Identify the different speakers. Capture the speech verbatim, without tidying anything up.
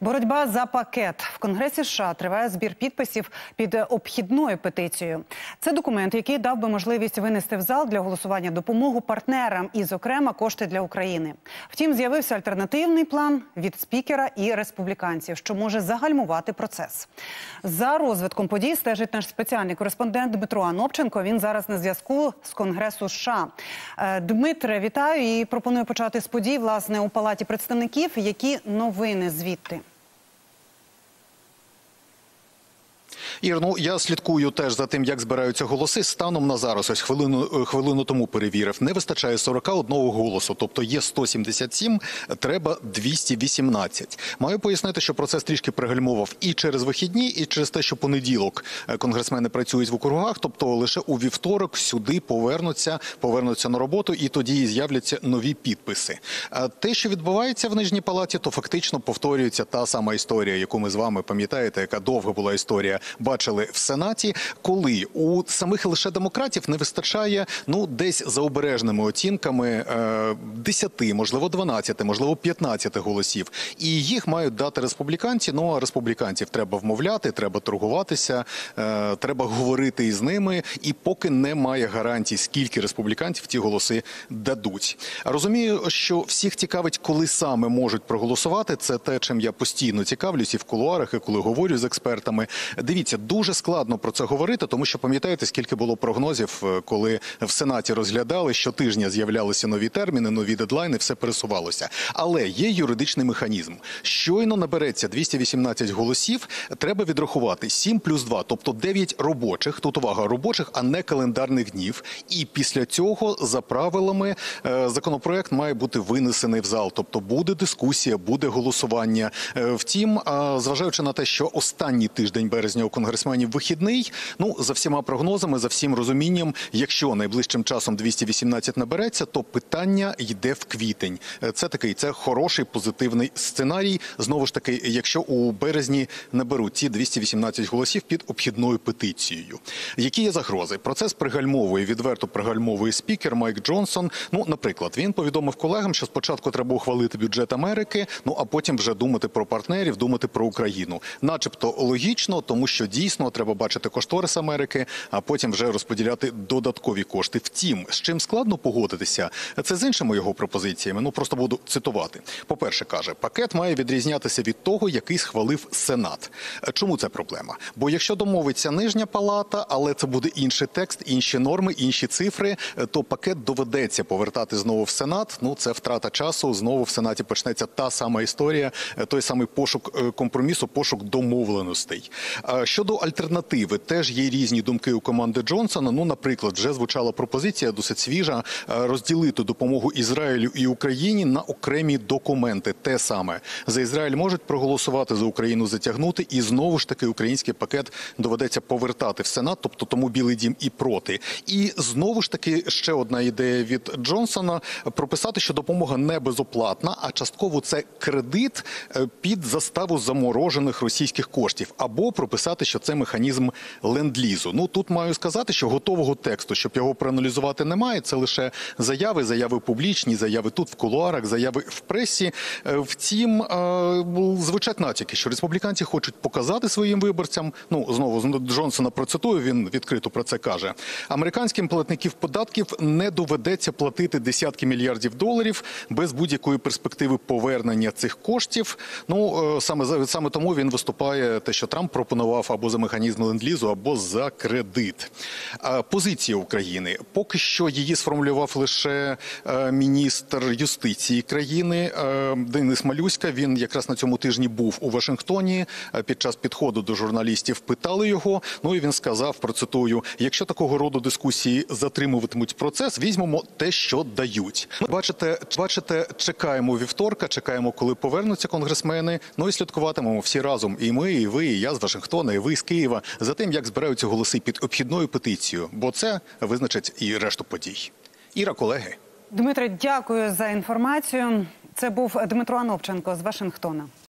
Speaker 1: Боротьба за пакет. В Конгресі США триває збір підписів під обхідною петицією. Це документ, який дав би можливість винести в зал для голосування допомогу партнерам і, зокрема, кошти для України. Втім, з'явився альтернативний план від спікера і республіканців, що може загальмувати процес. За розвитком подій стежить наш спеціальний кореспондент Дмитро Анопченко. Він зараз на зв'язку з Конгресу США. Дмитре, вітаю і пропоную почати з подій, власне, у Палаті представників. Які новини звідти?
Speaker 2: Ір, ну, я слідкую теж за тим, як збираються голоси. Станом на зараз, ось хвилину, хвилину тому перевірив, не вистачає сорока одного голосу. Тобто є сто сімдесят сім, треба двісті вісімнадцять. Маю пояснити, що процес трішки пригальмував і через вихідні, і через те, що понеділок конгресмени працюють в округах. Тобто лише у вівторок сюди повернуться, повернуться на роботу, і тоді з'являться нові підписи. А те, що відбувається в Нижній Палаті, то фактично повторюється та сама історія, яку ми з вами, пам'ятаєте, яка довга була історія, бачили в Сенаті, коли у самих лише демократів не вистачає, ну, десь за обережними оцінками десяти, можливо, дванадцяти, можливо, п'ятнадцяти голосів. І їх мають дати республіканці. Ну, а республіканців треба вмовляти, треба торгуватися, треба говорити із ними. І поки немає гарантій, скільки республіканців ті голоси дадуть. Розумію, що всіх цікавить, коли саме можуть проголосувати. Це те, чим я постійно цікавлюсь і в кулуарах, і коли говорю з експертами. Дивіться, дуже складно про це говорити, тому що пам'ятаєте, скільки було прогнозів, коли в Сенаті розглядали, щотижня з'являлися нові терміни, нові дедлайни, все пересувалося. Але є юридичний механізм. Щойно набереться двісті вісімнадцять голосів, треба відрахувати сім плюс два, тобто дев'ять робочих, тут увага, робочих, а не календарних днів. І після цього, за правилами, законопроект має бути винесений в зал. Тобто буде дискусія, буде голосування. Втім, зважаючи на те, що останній тиждень березня у конгресменів вихідний, ну, за всіма прогнозами, за всім розумінням, якщо найближчим часом двісті вісімнадцять набереться, то питання йде в квітень. Це такий, це хороший, позитивний сценарій. Знову ж таки, якщо у березні наберуть ці двісті вісімнадцять голосів під обхідною петицією. Які є загрози? Процес пригальмовує, відверто пригальмовує спікер Майк Джонсон. Ну, наприклад, він повідомив колегам, що спочатку треба ухвалити бюджет Америки, ну, а потім вже думати про партнерів, думати про Україну. Начебто логічно, тому що дійсно треба бачити кошторис Америки, а потім вже розподіляти додаткові кошти. Втім, з чим складно погодитися, це з іншими його пропозиціями. Ну, просто буду цитувати. По-перше, каже, пакет має відрізнятися від того, який схвалив Сенат. Чому це проблема? Бо якщо домовиться Нижня Палата, але це буде інший текст, інші норми, інші цифри, то пакет доведеться повертати знову в Сенат. Ну, це втрата часу. Знову в Сенаті почнеться та сама історія, той самий пошук компромісу, пошук домовленостей. Щодо альтернативи, теж є різні думки у команди Джонсона. Ну, наприклад, вже звучала пропозиція, досить свіжа, розділити допомогу Ізраїлю і Україні на окремі документи. Те саме. За Ізраїль можуть проголосувати, за Україну затягнути, і знову ж таки український пакет доведеться повертати в Сенат, тобто тому Білий дім і проти. І знову ж таки ще одна ідея від Джонсона – прописати, що допомога не безоплатна, а частково це кредит під заставу заморожених російських коштів. Або прописати, що це механізм ленд-лізу. Ну, тут маю сказати, що готового тексту, щоб його проаналізувати, немає. Це лише заяви, заяви публічні, заяви тут в кулуарах, заяви в пресі. Втім, звучать натяки, що республіканці хочуть показати своїм виборцям, ну, знову Джонсона процитую, він відкрито про це каже, американським платників податків не доведеться платити десятки мільярдів доларів без будь-якої перспективи повернення цих коштів. Ну, саме, саме тому він виступає те, що Трамп пропонував або за механізм ленд-лізу, або за кредит. Позиція України. Поки що її сформулював лише міністр юстиції країни Денис Малюська. Він якраз на цьому тижні був у Вашингтоні. Під час підходу до журналістів питали його. Ну і він сказав, процитую, якщо такого роду дискусії затримуватимуть процес, візьмемо те, що дають. Бачите, бачите, чекаємо вівторка, чекаємо, коли повернуться конгресмени. Ну і слідкуватимемо всі разом. І ми, і ви, і я з Вашингтона, і ви з Києва, за тим, як збираються голоси під обхідною петицією. Бо це визначить і решту подій. Іра, колеги.
Speaker 1: Дмитре, дякую за інформацію. Це був Дмитро Анопченко з Вашингтона.